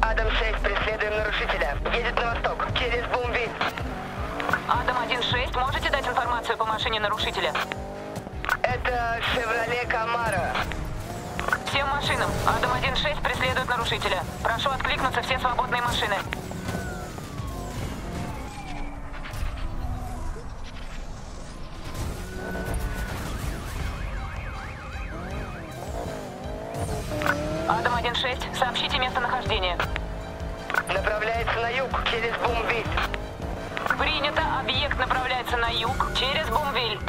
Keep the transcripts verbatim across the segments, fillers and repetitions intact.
Адам шесть, преследуем нарушителя. Едет на восток, через Бумвиль. Адам один шесть, можете дать информацию по машине нарушителя? Это Шевроле Камаро. Всем машинам. Адам один шесть преследует нарушителя. Прошу откликнуться все свободные машины. Адам один шесть, сообщите местонахождение. Направляется на юг, через Бумвиль. Принято. Объект направляется на юг, через Бумвиль.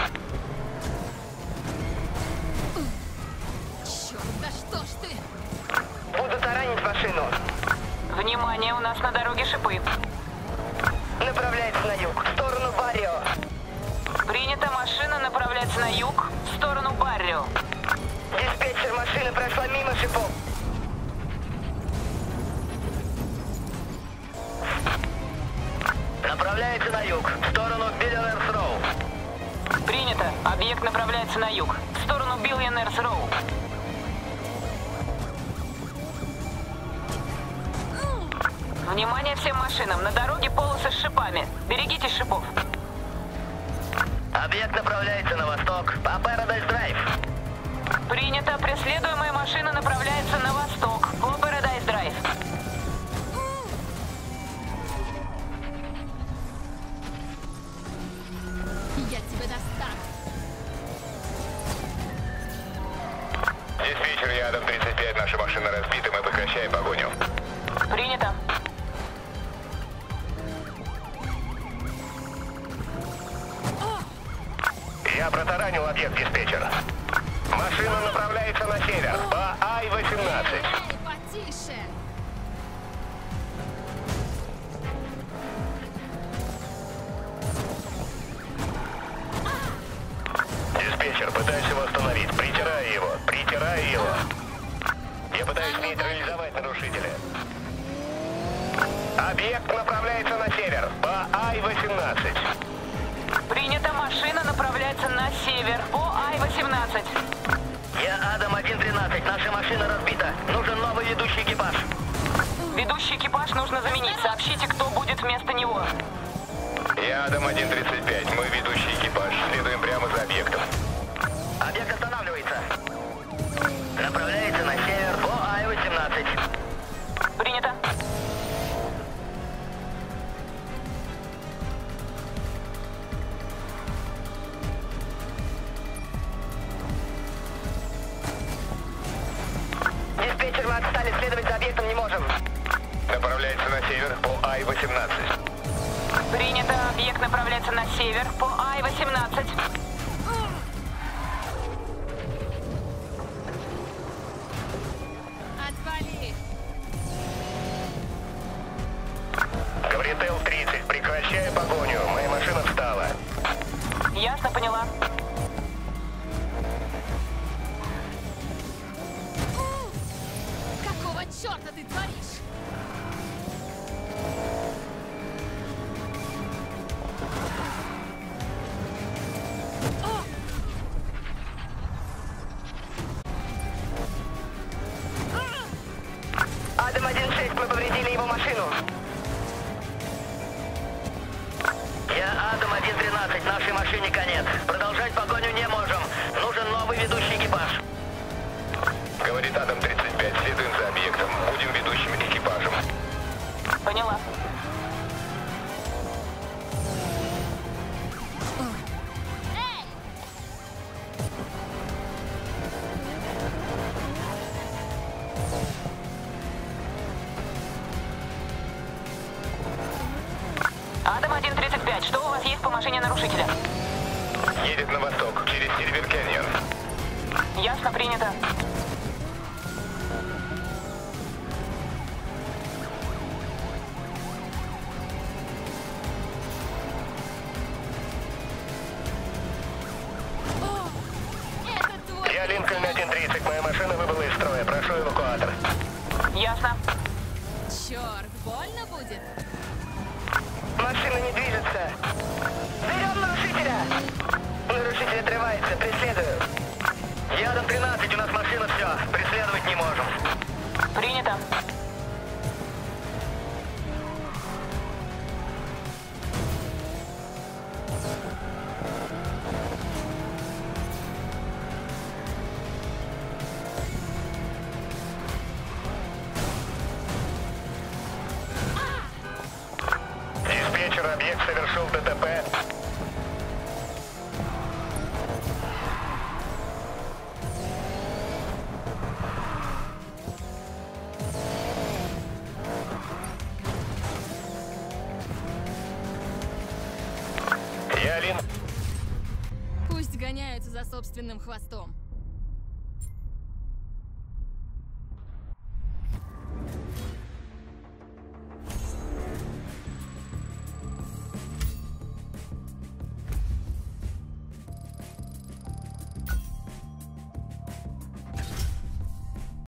Черт, да что ж ты? Буду таранить машину. Внимание, у нас на дороге шипы. Направляется на юг, в сторону Баррио. Принято. Машина направляется на юг, в сторону Баррио. Диспетчер, машины прошла мимо шипов. Направляется на юг, в сторону Биллионерс Роу. Принято. Объект направляется на юг, в сторону Биллионерс Роу. Внимание всем машинам. На дороге полосы с шипами. Берегитесь шипов. Объект направляется на восток, по Paradise Drive. Принято. Преследуемая машина направляется на восток, по Paradise Drive. Я тебя достану. Диспетчер, я Адам тридцать пять, наша машина разбита, мы прекращаем погоню. Принято. Я протаранил объект, диспетчер. Машина направляется на север, по Ай восемнадцать. Эй, потише. Диспетчер, пытаюсь его остановить. Притираю его, притираю его. Я пытаюсь нейтрализовать нарушителя. Объект направляется на север, по Ай восемнадцать. Принято. Машина направляется на север, по Ай восемнадцать. Я Адам один тринадцать, наша машина разбита. Нужен новый ведущий экипаж. Ведущий экипаж нужно заменить. Сообщите, кто будет вместо него. Я Адам один тридцать пять, мы ведущий экипаж. Следуем прямо за объектом. Объект останавливается. Направляется на север, по Ай восемнадцать. Принято. Диспетчер, мы отстали, следовать за объектом не можем. Направляется на север, по Ай восемнадцать. Принято. Объект направляется на север, по Ай восемнадцать. Отвали. Гаврител тридцать, прекращаю погоню. Моя машина встала. Ясно, поняла. Какого черта ты творишь? Адам один шесть, мы повредили его машину. Я Адам один тринадцать, нашей машине конец. Продолжать погоню не можем. Нужен новый ведущий экипаж. Говорит Адам тридцать пять, следуем за объектом. Будем ведущим экипажем. Поняла. Эй! Адам один тридцать пять, что у вас есть по машине нарушителя? Едет на восток, через Сильвер Кэньон. Ясно, принято. О, это твой... Я Линкольн один тридцать, моя машина выбыла из строя. Прошу эвакуатор. Ясно. Черт, больно будет? Машина не движется. Берем нарушителя! Нарушитель отрывается, преследую. Я Адам тринадцать, у нас машина все. Преследовать не можем. Принято. Объект совершил ДТП. Я Лин. Пусть гоняются за собственным хвостом.